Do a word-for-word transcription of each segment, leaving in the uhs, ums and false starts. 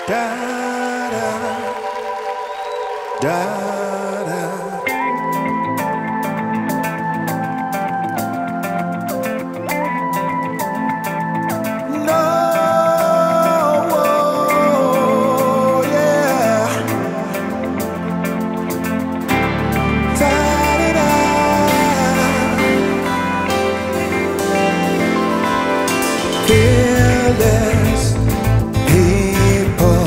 Da da da da. No, oh, yeah. Da da da. Fearless people,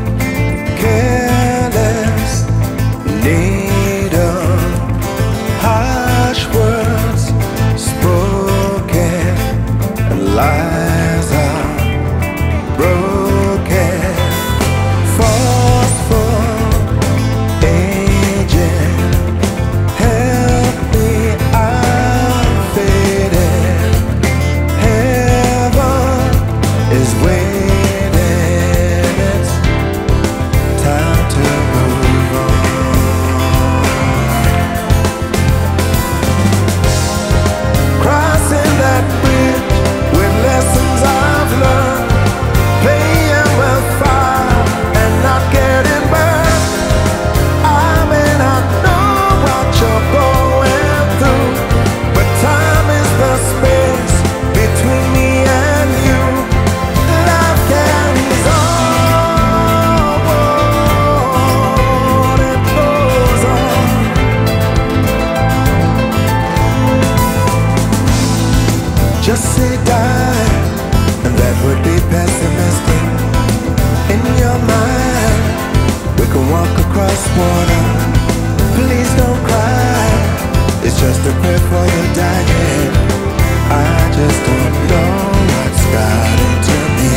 careless, needle, harsh words spoken, and lies are broken, forceful aging. Help me, I'm faded. Heaven is waiting. It's time to move on. Crossing that bridge with lessons I've learned, playing with fire and not getting burned. I may not know what you're going through, but time is the space between me and you. Life carries on, it goes on. Just say die, and that would be pessimistic. In your mind, we can walk across water. Please don't cry, it's just a prayer for your dying. I just don't know what's got into me.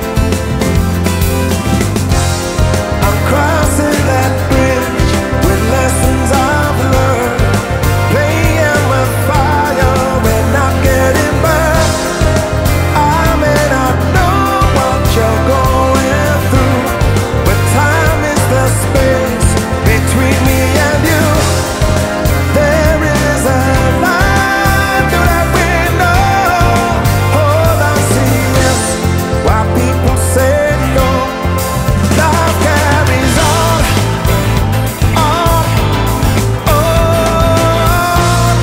I'm crossing that bridge with lessons I've learned, playing with fire and not getting burned. I may not know what you're going through, but time is the space between me and you. There is a line through that window. Hold on, see yes, while people say no. Love carries on, on, on.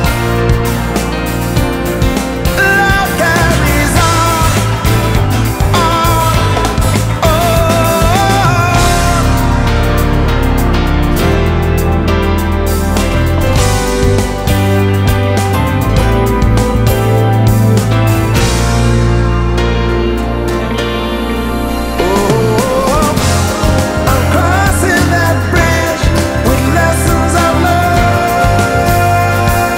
Love carries on, on, I'm crossing that bridge with lessons I've learned.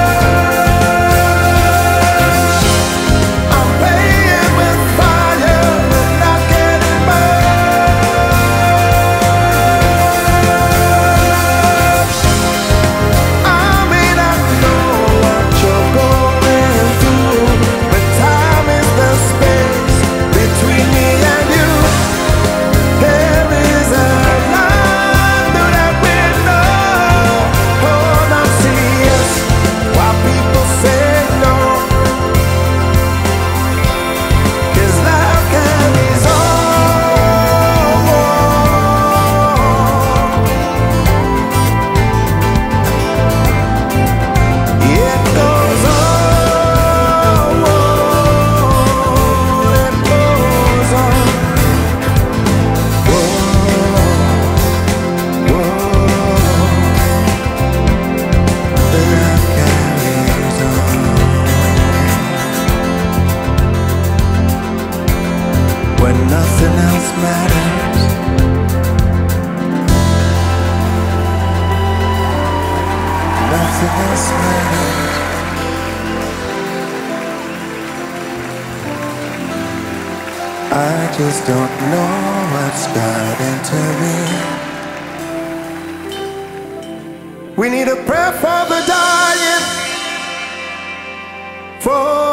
I'm playing with fire and not getting burned. I may not know what you're going through, but time is the space between me and you. There is a line through that window. Hold on, see us while people say no. 'Cause life carries on. It goes on. It goes on. Whoa, whoa. Life carries on. When nothing else matters, nothing else matters. I just don't know what's got into me. We need a prayer for the dying, for